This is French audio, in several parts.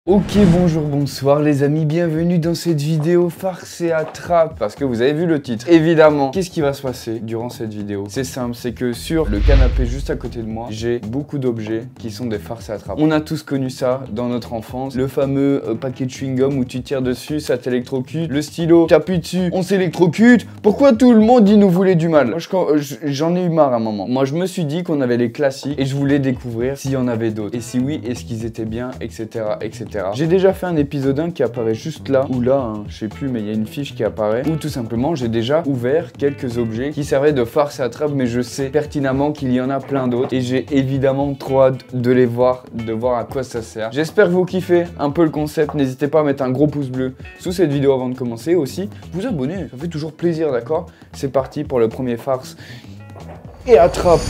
Ok, bonjour, bonsoir les amis, bienvenue dans cette vidéo farce et attrape. Parce que vous avez vu le titre, évidemment. Qu'est-ce qui va se passer durant cette vidéo? C'est simple, c'est que sur le canapé juste à côté de moi, j'ai beaucoup d'objets qui sont des farces et attrapes. On a tous connu ça dans notre enfance. Le fameux paquet de chewing-gum où tu tires dessus, ça t'électrocute. Le stylo, t'appuies dessus, on s'électrocute. Pourquoi tout le monde dit nous voulait du mal? Moi, j'en ai eu marre à un moment. Moi, je me suis dit qu'on avait les classiques et je voulais découvrir s'il y en avait d'autres. Et si oui, est-ce qu'ils étaient bien, etc., etc. J'ai déjà fait un épisode 1 qui apparaît juste là, ou là, hein, je sais plus, mais il y a une fiche qui apparaît, où tout simplement j'ai déjà ouvert quelques objets qui servaient de farce et attrape, mais je sais pertinemment qu'il y en a plein d'autres, et j'ai évidemment trop hâte de les voir, de voir à quoi ça sert. J'espère que vous kiffez un peu le concept, n'hésitez pas à mettre un gros pouce bleu sous cette vidéo avant de commencer, aussi vous abonner, ça fait toujours plaisir, d'accord? C'est parti pour le premier farce et attrape.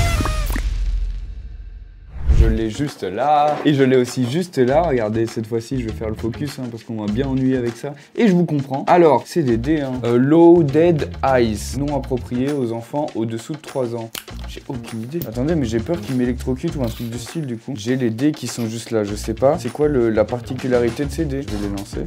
Je l'ai juste là, et je l'ai aussi juste là. Regardez, cette fois-ci, je vais faire le focus, hein, parce qu'on m'a bien ennuyé avec ça. Et je vous comprends. Alors, c'est des dés, hein. Low Dead Eyes, non approprié aux enfants au-dessous de 3 ans. J'ai aucune idée. Attendez, mais j'ai peur qu'ils m'électrocutent ou un truc du style, du coup. J'ai les dés qui sont juste là, je sais pas. C'est quoi la particularité de ces dés? Je vais les lancer.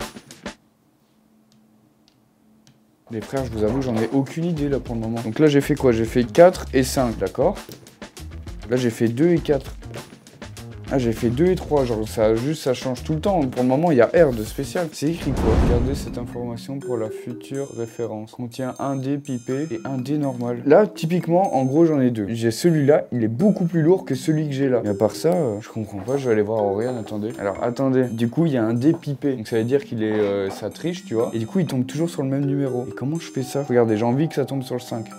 Les frères, je vous avoue, j'en ai aucune idée, là, pour le moment. Donc là, j'ai fait quoi? J'ai fait 4 et 5, d'accord? Là, j'ai fait 2 et 4. Ah, j'ai fait 2 et 3, genre ça change tout le temps. Pour le moment, il y a R de spécial. C'est écrit quoi? Regardez cette information pour la future référence. Contient un dé pipé et un dé normal. Là, typiquement, en gros, j'en ai deux. J'ai celui-là, il est beaucoup plus lourd que celui que j'ai là. Mais à part ça, je comprends pas, je vais aller voir Aurélien, attendez. Alors, attendez. Du coup, il y a un dé pipé. Donc, ça veut dire qu'il est... ça triche, tu vois. Et du coup, il tombe toujours sur le même numéro. Et comment je fais ça? Regardez, j'ai envie que ça tombe sur le 5.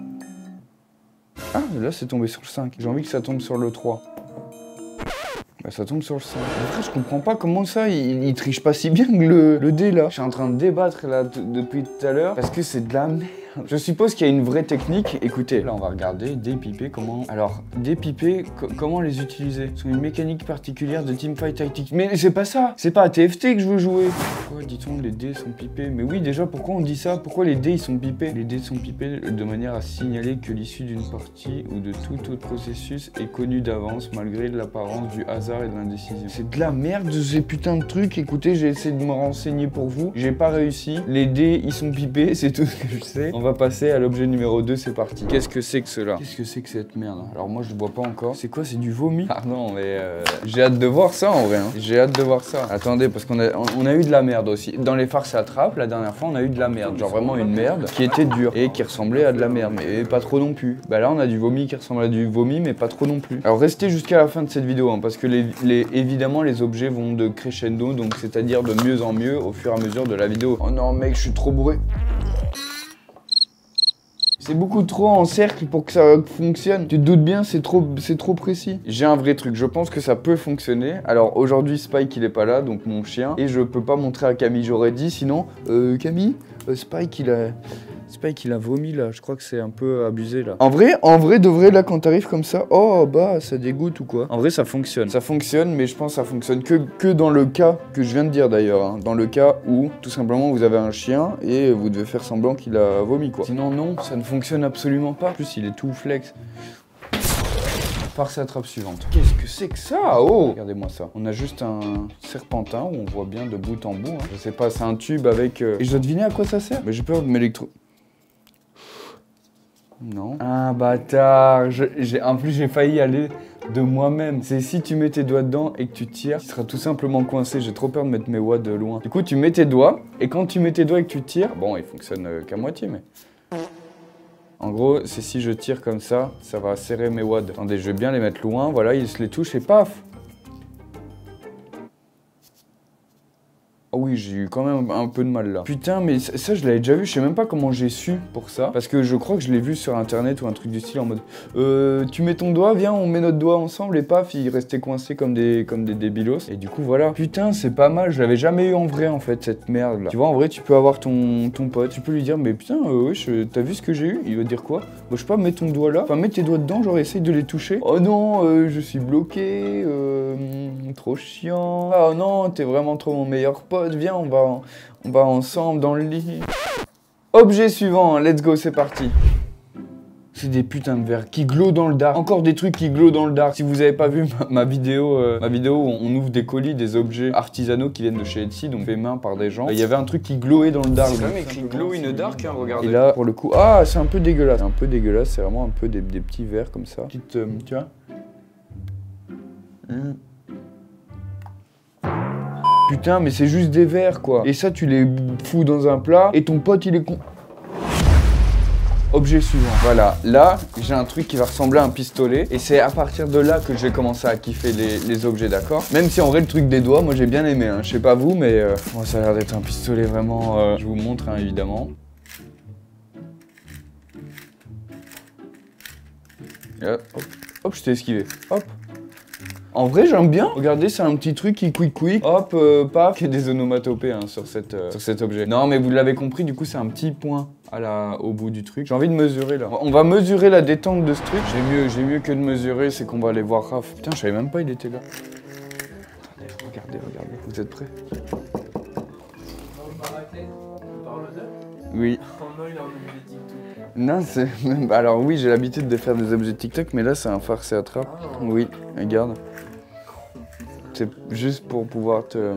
Ah, là, c'est tombé sur le 5. J'ai envie que ça tombe sur le 3. Bah, ça tombe sur le 5. Après, je comprends pas comment ça, il triche pas si bien que le dé là. Je suis en train de débattre là depuis tout à l'heure parce que c'est de la merde. Je suppose qu'il y a une vraie technique. Écoutez, là on va regarder dépipé comment... Alors, dépipé, comment les utiliser? C'est une mécanique particulière de Teamfight Tactics. Mais c'est pas ça. C'est pas à TFT que je veux jouer. Pourquoi dit-on les dés sont pipés? Mais oui, déjà, pourquoi on dit ça? Pourquoi les dés ils sont pipés? Les dés sont pipés de manière à signaler que l'issue d'une partie ou de tout autre processus est connue d'avance malgré l'apparence du hasard et de l'indécision. C'est de la merde ces putains de trucs. Écoutez, j'ai essayé de me renseigner pour vous. J'ai pas réussi. Les dés ils sont pipés, c'est tout ce que je sais. On va passer à l'objet numéro 2, c'est parti. Qu'est-ce que c'est que cela? Qu'est-ce que c'est que cette merde? Alors moi je le vois pas encore. C'est quoi? C'est du vomi? Ah non mais j'ai hâte de voir ça en vrai, hein. J'ai hâte de voir ça. Attendez, parce qu'on a eu de la merde aussi. Dans les farces et attrapes, la dernière fois on a eu de la merde. Genre vraiment une merde qui était dure et qui ressemblait à de la merde. Mais pas trop non plus. Bah là on a du vomi qui ressemble à du vomi mais pas trop non plus. Alors restez jusqu'à la fin de cette vidéo, hein, parce que évidemment les objets vont de crescendo, donc c'est-à-dire de mieux en mieux au fur et à mesure de la vidéo. Oh non mec, je suis trop bourré. C'est beaucoup trop en cercle pour que ça fonctionne. Tu te doutes bien, c'est trop précis. J'ai un vrai truc, je pense que ça peut fonctionner. Alors aujourd'hui, Spike il est pas là, donc mon chien. Et je peux pas montrer à Camille, j'aurais dit, sinon... Camille, Spike il a vomi là, je crois que c'est un peu abusé là. En vrai, de vrai, là quand t'arrives comme ça, oh bah ça dégoûte ou quoi? En vrai ça fonctionne. Ça fonctionne, mais je pense que ça fonctionne que dans le cas que je viens de dire d'ailleurs, hein. Dans le cas où tout simplement vous avez un chien et vous devez faire semblant qu'il a vomi quoi. Sinon non, ça ne fonctionne absolument pas. En plus il est tout flex. Farce et attrape suivante. Qu'est-ce que c'est que ça? Oh! Regardez-moi ça. On a juste un serpentin où on voit bien de bout en bout, hein. Je sais pas, c'est un tube avec... Et je dois deviner à quoi ça sert? Mais j'ai peur de m'électro... Non. Ah bâtard, en plus j'ai failli aller de moi-même. C'est si tu mets tes doigts dedans et que tu tires, tu seras tout simplement coincé. J'ai trop peur de mettre mes wads de loin. Du coup tu mets tes doigts, et quand tu mets tes doigts et que tu tires, bon il fonctionne qu'à moitié mais... En gros, c'est si je tire comme ça, ça va serrer mes wads. Attendez, je vais bien les mettre loin, voilà, ils se les touchent et paf! Oh oui, j'ai eu quand même un peu de mal là. Putain, mais ça je l'avais déjà vu, je sais même pas comment j'ai su pour ça. Parce que je crois que je l'ai vu sur internet ou un truc du style en mode tu mets ton doigt, viens, on met notre doigt ensemble et paf, il restait coincé comme des débilos. Et du coup voilà. Putain, c'est pas mal, je l'avais jamais eu en vrai en fait, cette merde là. Tu vois, en vrai, tu peux avoir ton pote, tu peux lui dire, mais putain, wesh, t'as vu ce que j'ai eu? Il va dire quoi? Bah, je sais pas, mets ton doigt là, enfin mets tes doigts dedans, genre essaye de les toucher. Oh non, je suis bloqué, trop chiant. Oh non, t'es vraiment trop mon meilleur pote. Viens, on va ensemble dans le lit. Objet suivant, let's go, c'est parti. C'est des putains de verres qui glowent dans le dark. Encore des trucs qui glowent dans le dark. Si vous avez pas vu ma vidéo où on ouvre des colis, des objets artisanaux qui viennent de chez Etsy, donc fait main par des gens. Il y avait un truc qui glowait dans le dark. C'est même écrit glow in the dark, hein, regardez. Et là, pour le coup, ah, c'est un peu dégueulasse. C'est un peu dégueulasse, c'est vraiment un peu des petits verres comme ça. Petite, tu vois. Putain, mais c'est juste des verres, quoi. Et ça, tu les fous dans un plat, et ton pote, il est con... Objet suivant. Voilà, là, j'ai un truc qui va ressembler à un pistolet. Et c'est à partir de là que je vais commencer à kiffer les objets, d'accord? Même si en vrai, le truc des doigts, moi, j'ai bien aimé. Hein. Je sais pas vous, mais moi, ça a l'air d'être un pistolet vraiment... je vous montre, hein, évidemment. Hop, hop, je t'ai esquivé. Hop. En vrai, j'aime bien. Regardez, c'est un petit truc qui quick. Hop, paf. Il y a des onomatopées hein, sur cet objet. Non, mais vous l'avez compris, du coup, c'est un petit point au bout du truc. J'ai envie de mesurer, là. On va mesurer la détente de ce truc. J'ai mieux que de mesurer, c'est qu'on va aller voir Raph. Putain, je savais même pas il était là. Attendez, regardez. Vous êtes prêts? Oui. Non, c'est... Alors oui, j'ai l'habitude de faire des objets TikTok, mais là, c'est un farce et attrape. Oui, regarde. C'est juste pour pouvoir te...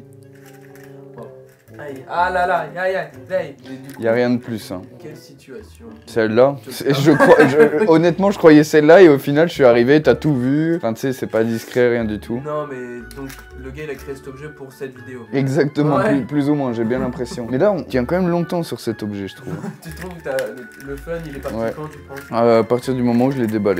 Ah là là, il y a rien de plus. Hein. Quelle situation. Celle-là, honnêtement, je croyais celle-là et au final, je suis arrivé, t'as tout vu. Enfin, tu sais, c'est pas discret, rien du tout. Non, mais donc, le gars, il a créé cet objet pour cette vidéo. Exactement, ouais. plus ou moins, j'ai bien l'impression. Mais là, on tient quand même longtemps sur cet objet, je trouve. Tu trouves que le fun, il est parti quand, tu penses? À partir du moment où je l'ai déballé.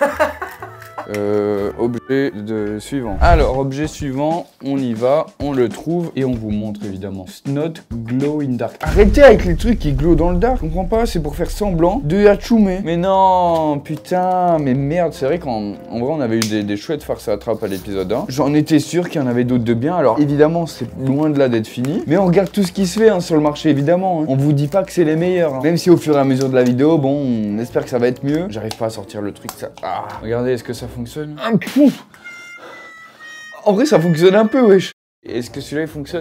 Objet suivant. Alors, objet suivant, on y va, on le trouve et on vous montre évidemment. Snot glow in dark. Arrêtez avec les trucs qui glow dans le dark, je comprends pas, c'est pour faire semblant de Hachoumé. Mais non, putain, mais merde, c'est vrai qu'en vrai on avait eu des chouettes farces à attrape à l'épisode 1. J'en étais sûr qu'il y en avait d'autres de bien, alors évidemment c'est loin de là d'être fini. Mais on regarde tout ce qui se fait hein, sur le marché évidemment. Hein. On vous dit pas que c'est les meilleurs. Hein. Même si au fur et à mesure de la vidéo, bon, on espère que ça va être mieux. J'arrive pas à sortir le truc, ça... Ah. Regardez, est-ce que ça fonctionne? En vrai, ça fonctionne un peu, wesh. Est-ce que celui-là, il fonctionne?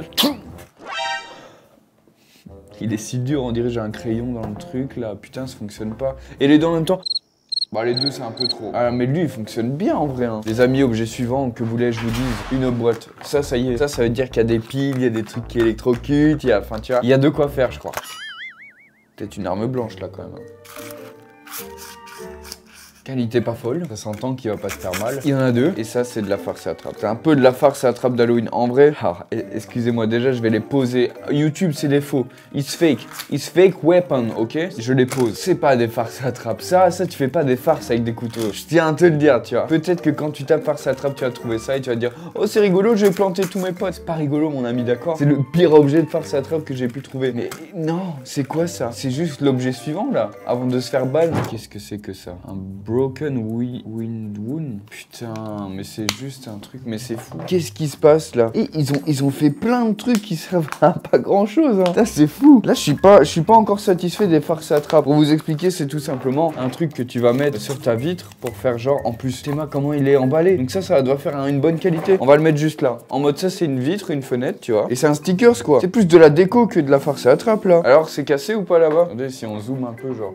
Il est si dur, on dirait j'ai un crayon dans le truc, là. Putain, ça fonctionne pas. Et les deux en même temps... Bah, les deux, c'est un peu trop. Ah, mais lui, il fonctionne bien, en vrai. Hein. Les amis, objet suivant, que voulais-je vous dise? Une boîte. Ça y est. Ça veut dire qu'il y a des piles, il y a des trucs qui électrocutent, il y a... Enfin, tu vois, il y a de quoi faire, je crois. Peut-être une arme blanche, là, quand même. Qualité pas folle, ça s'entend qu'il va pas se faire mal. Il y en a deux, et ça c'est de la farce et attrape. C'est un peu de la farce et attrape d'Halloween. En vrai, excusez-moi déjà, je vais les poser. YouTube c'est des faux. It's fake weapon, ok? Je les pose. C'est pas des farces et attrape. Ça tu fais pas des farces avec des couteaux. Je tiens à te le dire, tu vois. Peut-être que quand tu tapes farce et attrape, tu vas trouver ça et tu vas te dire oh c'est rigolo, je vais planter tous mes potes. C'est pas rigolo mon ami, d'accord? C'est le pire objet de farce et attrape que j'ai pu trouver. Mais non, c'est quoi ça? C'est juste l'objet suivant là, avant de se faire balle. Qu'est-ce que c'est que ça? Un Broken Wind Wound. Putain, mais c'est juste un truc, mais c'est fou. Qu'est-ce qui se passe là? Et ils ont fait plein de trucs qui servent à pas grand chose. Hein. Là, c'est fou. Là, je suis pas encore satisfait des farces à attrape. Pour vous expliquer, c'est tout simplement un truc que tu vas mettre sur ta vitre pour faire genre, en plus, Théma, comment il est emballé. Donc ça doit faire une bonne qualité. On va le mettre juste là. En mode ça, c'est une vitre, une fenêtre, tu vois. Et c'est un stickers quoi. C'est plus de la déco que de la farce à attrape là. Alors, c'est cassé ou pas là-bas? Regardez si on zoome un peu, genre.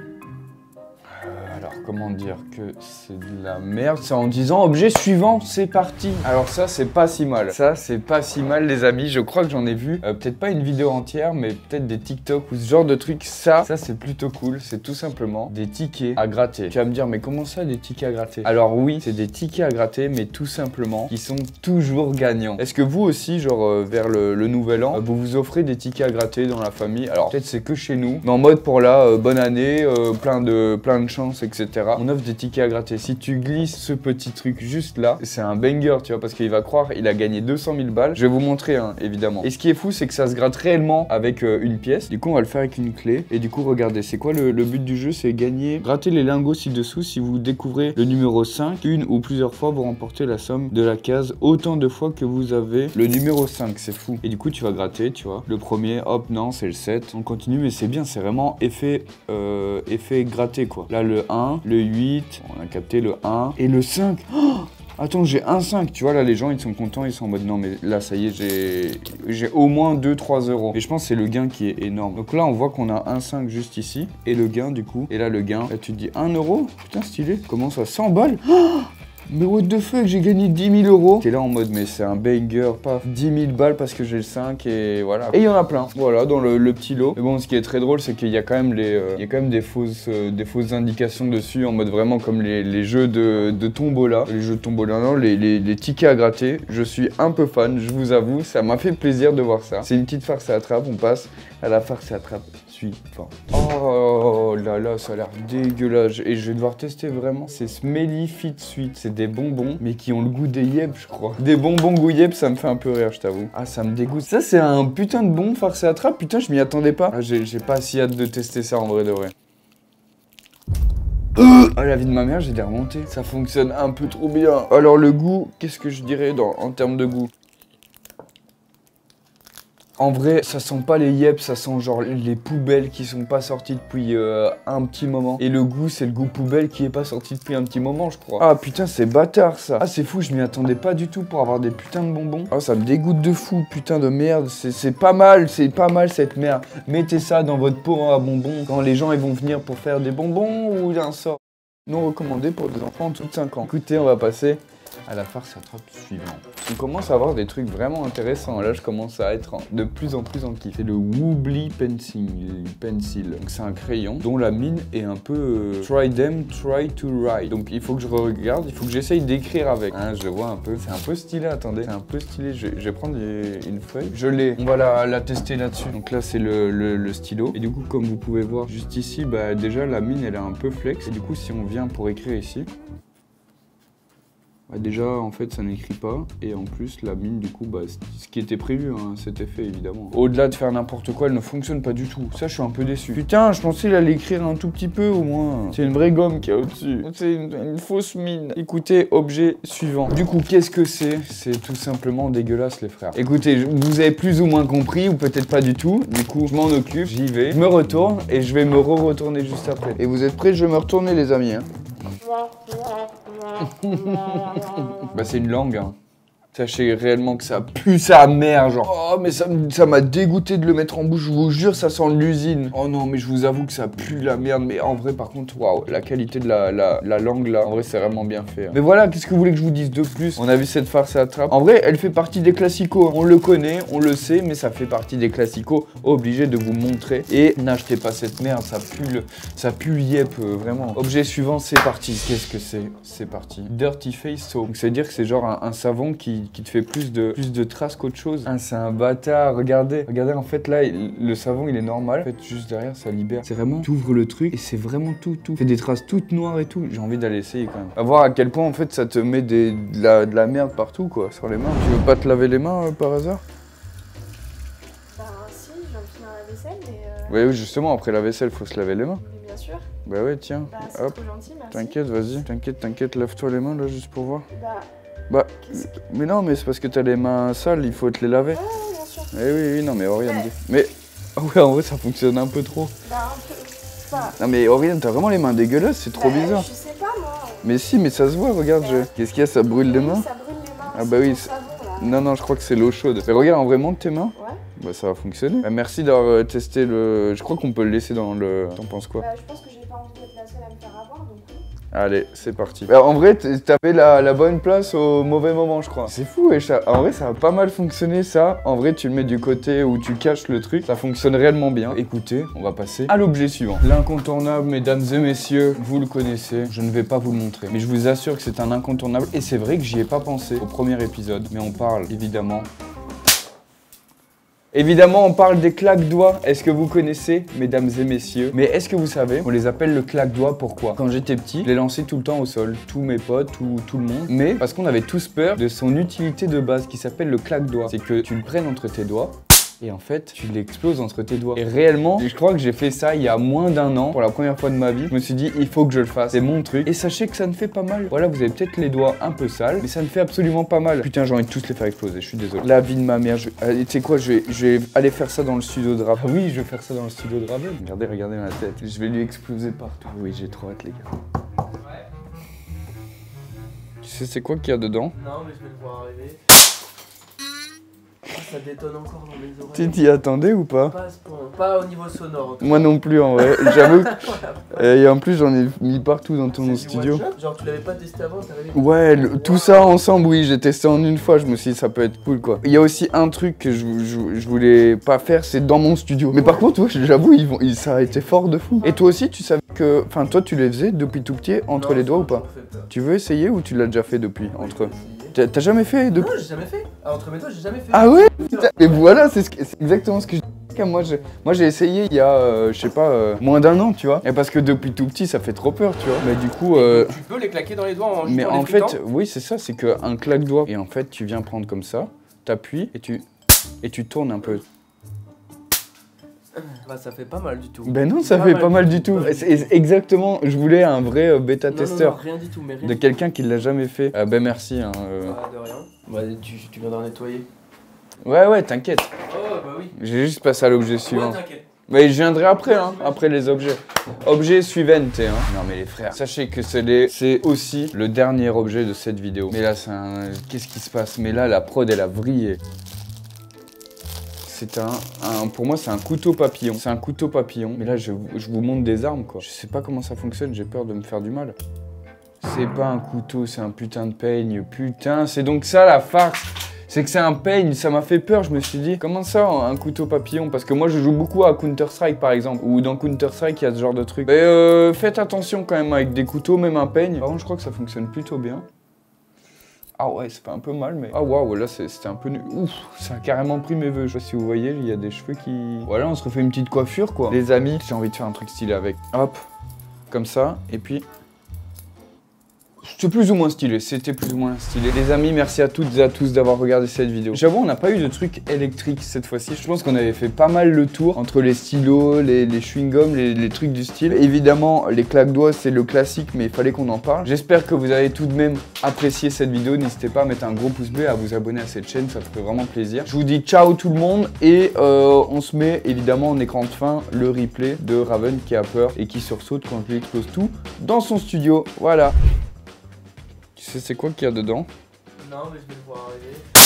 Alors comment dire que c'est de la merde? C'est en disant objet suivant, c'est parti. Alors ça c'est pas si mal. Ça c'est pas si mal les amis. Je crois que j'en ai vu peut-être pas une vidéo entière mais peut-être des TikTok ou ce genre de trucs. Ça c'est plutôt cool. C'est tout simplement des tickets à gratter. Tu vas me dire mais comment ça des tickets à gratter? Alors oui c'est des tickets à gratter mais tout simplement qui sont toujours gagnants. Est-ce que vous aussi genre vers le nouvel an vous vous offrez des tickets à gratter dans la famille? Alors peut-être c'est que chez nous mais en mode pour la bonne année, plein de chance etc. On offre des tickets à gratter. Si tu glisses ce petit truc juste là, c'est un banger, tu vois, parce qu'il va croire il a gagné 200 000 balles. Je vais vous montrer, hein, évidemment. Et ce qui est fou, c'est que ça se gratte réellement avec une pièce. Du coup, on va le faire avec une clé. Et du coup, regardez, c'est quoi le but du jeu? C'est gagner, gratter les lingots ci-dessous. Si vous découvrez le numéro 5, une ou plusieurs fois, vous remportez la somme de la case autant de fois que vous avez le numéro 5. C'est fou. Et du coup, tu vas gratter, tu vois. Le premier, hop, non, c'est le 7. On continue, mais c'est bien, c'est vraiment effet gratté, quoi. Là, le 1, le 8, on a capté le 1 et le 5. Oh Attends, j'ai 1,5. Tu vois, là, les gens, ils sont contents. Ils sont en mode, non, mais là, ça y est, j'ai au moins 2-3 euros. Et je pense que c'est le gain qui est énorme. Donc là, on voit qu'on a 1,5 juste ici. Et le gain, du coup. Et là, le gain. Là, tu te dis 1 euro. Putain, stylé. Comment ça, 100 balles? Oh, mais what the fuck, j'ai gagné 10 000 euros. T'es là en mode, mais c'est un banger, paf. 10 000 balles parce que j'ai le 5 et voilà. Et il y en a plein, voilà, dans le petit lot. Mais bon, ce qui est très drôle, c'est qu'il y a quand même des fausses indications dessus, en mode vraiment comme les jeux de tombola. Les jeux de tombola, non, les tickets à gratter. Je suis un peu fan, je vous avoue, ça m'a fait plaisir de voir ça. C'est une petite farce à attrape, on passe à la farce à attrape suivante. Oh là là, ça a l'air dégueulasse. Et je vais devoir tester vraiment. C'est Smelly Fit Sweet. C'est des bonbons, mais qui ont le goût des yep, je crois. Des bonbons goût yep, ça me fait un peu rire, je t'avoue. Ah, ça me dégoûte. Ça, c'est un putain de bon farce à attrape. Putain, je m'y attendais pas. Ah, j'ai pas si hâte de tester ça en vrai de vrai. Ah, la vie de ma mère, j'ai des remontées. Ça fonctionne un peu trop bien. Alors, le goût, qu'est-ce que je dirais en termes de goût? En vrai, ça sent pas les yep, ça sent genre les poubelles qui sont pas sorties depuis un petit moment. Et le goût, c'est le goût poubelle qui est pas sorti depuis un petit moment, je crois. Ah putain, c'est bâtard ça. Ah, c'est fou, je m'y attendais pas du tout pour avoir des putains de bonbons. Ah, ça me dégoûte de fou, putain de merde. C'est pas mal cette merde. Mettez ça dans votre pot à bonbons quand les gens ils vont venir pour faire des bonbons ou un sort non recommandé pour des enfants de plus de 5 ans. Écoutez, on va passer à la farce à attrape suivante. On commence à avoir des trucs vraiment intéressants. Là, je commence à être de plus en plus en kiff. C'est le Wobbly Pencil. Donc, c'est un crayon dont la mine est un peu try them, try to write. Donc, il faut que je regarde, il faut que j'essaye d'écrire avec. Hein, je vois un peu. C'est un peu stylé, attendez. C'est un peu stylé. Je vais prendre une feuille. Je l'ai. On va la tester là-dessus. Donc là, c'est le stylo. Et du coup, comme vous pouvez voir juste ici, bah déjà, la mine, elle est un peu flex. Et du coup, si on vient pour écrire ici, bah déjà, en fait, ça n'écrit pas. Et en plus, la mine, du coup, bah, ce qui était prévu, hein, c'était fait, évidemment. Au-delà de faire n'importe quoi, elle ne fonctionne pas du tout. Ça, je suis un peu déçu. Putain, je pensais l'allait écrire un tout petit peu, au moins. C'est une vraie gomme qu'il y a au-dessus. C'est une fausse mine. Écoutez, objet suivant. Du coup, qu'est-ce que c'est? C'est tout simplement dégueulasse, les frères. Écoutez, vous avez plus ou moins compris, ou peut-être pas du tout. Du coup, je m'en occupe, j'y vais. Je me retourne, et je vais me retourner juste après. Et vous êtes prêts? Je vais me retourner, les amis, hein. Bah c'est une langue, hein. Sachez réellement que ça pue sa mère, genre. Oh, mais ça m'a dégoûté de le mettre en bouche, je vous jure, ça sent l'usine. Oh non, mais je vous avoue que ça pue la merde. Mais en vrai, par contre, waouh, la qualité de la langue là, en vrai, c'est vraiment bien fait. Hein. Mais voilà, qu'est-ce que vous voulez que je vous dise de plus? On a vu cette farce à attrape. En vrai, elle fait partie des classicos. On le connaît, on le sait, mais ça fait partie des classicos. Obligé de vous montrer. Et n'achetez pas cette merde, ça pue yep, vraiment. Objet suivant, c'est parti. Qu'est-ce que c'est? C'est parti. Dirty Face Soap. Donc, c'est-à-dire que c'est genre un savon qui te fait plus de traces qu'autre chose. Ah, c'est un bâtard, regardez. Regardez, en fait, là, le savon, il est normal. En fait, juste derrière, ça libère. C'est vraiment, t'ouvres le truc et c'est vraiment tout. Fait des traces toutes noires et tout. J'ai envie d'aller essayer quand même. À voir à quel point, en fait, ça te met de la merde partout, quoi, sur les mains. Tu veux pas te laver les mains, par hasard? Bah, si, je viens de finir la vaisselle, mais Oui, justement, après la vaisselle, faut se laver les mains. Mais bien sûr. Bah ouais, tiens. Bah, c'est hop. trop gentil, merci. T'inquiète, vas-y. T'inquiète, lave-toi les mains, là, juste pour voir. Bah, Mais non, mais c'est parce que t'as les mains sales, il faut te les laver. ouais, bien sûr. Eh oui, non, mais Oriane dit. Mais, ouais, en vrai, ça fonctionne un peu trop. Bah, un peu. Pas. Non, mais Oriane, t'as vraiment les mains dégueulasses, c'est trop bizarre. Je sais pas, moi. Mais si, mais ça se voit, regarde. Qu'est-ce qu'il y a, ça brûle les mains? Ça brûle les mains. Ah bah oui. Non, je crois que c'est l'eau chaude. Mais regarde, en vrai, monte tes mains. Ouais. Bah, ça va fonctionner. Bah, merci d'avoir testé le. Je crois qu'on peut le laisser dans le. T'en penses quoi? Bah, je pense que j'ai pas envie d'être la seule à me faire avoir, donc. Allez, c'est parti. Bah, en vrai, t'avais la bonne place au mauvais moment, je crois. C'est fou, et en vrai, ça a pas mal fonctionné, ça. En vrai, tu le mets du côté où tu caches le truc. Ça fonctionne réellement bien. Écoutez, on va passer à l'objet suivant. L'incontournable, mesdames et messieurs, vous le connaissez. Je ne vais pas vous le montrer. Mais je vous assure que c'est un incontournable. Et c'est vrai que j'y ai pas pensé au premier épisode. Mais on parle, évidemment... Évidemment, on parle des claques-doigts. Est-ce que vous connaissez, mesdames et messieurs? Mais est-ce que vous savez, on les appelle le claque-doigt, pourquoi? Quand j'étais petit, je les lançais tout le temps au sol. Tous mes potes, tout le monde. Mais parce qu'on avait tous peur de son utilité de base qui s'appelle le claque-doigt. C'est que tu le prennes entre tes doigts. Et en fait, tu l'exploses entre tes doigts. Et réellement, je crois que j'ai fait ça il y a moins d'un an, pour la première fois de ma vie. Je me suis dit, il faut que je le fasse. C'est mon truc. Et sachez que ça ne fait pas mal. Voilà, vous avez peut-être les doigts un peu sales, mais ça ne fait absolument pas mal. Putain, j'ai envie de tous les faire exploser, je suis désolé. La vie de ma mère, tu sais quoi, je vais aller faire ça dans le studio de Ravel. Ah oui, je vais faire ça dans le studio de Ravel. Regardez ma tête. Je vais lui exploser partout. Oui, j'ai trop hâte, les gars. Tu sais c'est quoi qu'il y a dedans? Non, mais je vais le voir arriver. Ah, ça détonne encore dans mes oreilles. Tu t'y attendais ou pas? Pas à ce point, pas au niveau sonore. Moi non plus en vrai, j'avoue. Et en plus j'en ai mis partout dans ton studio. Genre tu l'avais pas testé avant, t'es arrivé. Ouais, tout ça ensemble, oui, j'ai testé en une fois, je me suis dit ça peut être cool quoi. Il y a aussi un truc que je voulais pas faire, c'est dans mon studio. Mais par contre, ouais, j'avoue, ça a été fort de fou. Et toi aussi, tu savais que... Enfin, toi, tu les faisais depuis tout petit, entre les doigts ou pas? Tu veux essayer ou tu l'as déjà fait depuis, entre eux? T'as jamais fait depuis? Non, j'ai jamais fait. Ah, entre mes doigts, j'ai jamais fait. Ah ouais? Et voilà, c'est exactement ce que je dis. Moi j'ai essayé il y a, je sais pas, moins d'un an, tu vois. Et parce que depuis tout petit, ça fait trop peur, tu vois. Mais du coup... Tu peux les claquer dans les doigts en mais en fait, oui, c'est ça, c'est qu'un claque-doigt. Et en fait, tu viens prendre comme ça, t'appuies et tu tournes un peu. Bah ça fait pas mal du tout. Ben non, ça fait pas mal du tout. C'est exactement, je voulais un vrai bêta-testeur. Non, rien du tout, mais rien. De quelqu'un qui l'a jamais fait. Ben merci. Hein, Ah, de rien. Bah tu viendras nettoyer. Ouais, t'inquiète. Oh bah oui. J'ai juste passé à l'objet suivant. Ouais, t'inquiète. Mais je viendrai après, hein, après les objets. Objet suivant, hein. Non mais les frères, sachez que c'est aussi le dernier objet de cette vidéo. Mais là, qu'est-ce qui se passe? Mais là, la prod, elle a vrillé. C'est pour moi, c'est un couteau papillon. C'est un couteau papillon. Mais là, je vous montre des armes, quoi. Je sais pas comment ça fonctionne, j'ai peur de me faire du mal. C'est pas un couteau, c'est un putain de peigne. Putain, c'est donc ça la farce. C'est que c'est un peigne, ça m'a fait peur, je me suis dit, comment ça, un couteau papillon? Parce que moi, je joue beaucoup à Counter-Strike, par exemple. Ou dans Counter-Strike, il y a ce genre de truc. Mais faites attention quand même avec des couteaux, même un peigne. Par contre, je crois que ça fonctionne plutôt bien. Ah ouais, ça fait un peu mal, mais... Ah waouh, là, c'était un peu... Ouf, ça a carrément pris mes vœux. Je sais pas si vous voyez, il y a des cheveux qui... Voilà, on se refait une petite coiffure, quoi. Les amis, j'ai envie de faire un truc stylé avec. Hop, comme ça, et puis... C'était plus ou moins stylé, Les amis, merci à toutes et à tous d'avoir regardé cette vidéo. J'avoue, on n'a pas eu de truc électrique cette fois-ci. Je pense qu'on avait fait pas mal le tour entre les stylos, les chewing-gums, les trucs du style. Évidemment, les claques-doigts, c'est le classique, mais il fallait qu'on en parle. J'espère que vous avez tout de même apprécié cette vidéo. N'hésitez pas à mettre un gros pouce bleu et à vous abonner à cette chaîne, ça ferait vraiment plaisir. Je vous dis ciao tout le monde et on se met évidemment en écran de fin le replay de Raven qui a peur et qui sursaute quand je lui explose tout dans son studio. Voilà. Tu sais c'est quoi qu'il y a dedans? Non, mais je vais le voir arriver.